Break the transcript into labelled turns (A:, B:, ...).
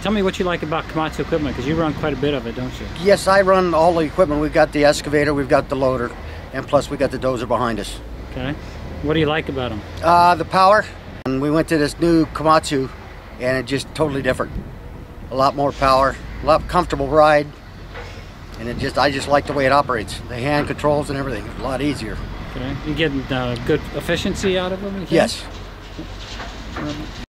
A: Tell me what you like about Komatsu equipment, because you run quite a bit of it, don't you?
B: Yes, I run all the equipment. We've got the excavator, we've got the loader, and plus we got the dozer behind us.
A: Okay. What do you like about them?
B: The power. And we went to this new Komatsu, and it's just totally different. A lot more power, a lot comfortable ride, and I just like the way it operates. The hand controls and everything, a lot easier.
A: Okay. You getting good efficiency out of them?
B: Yes.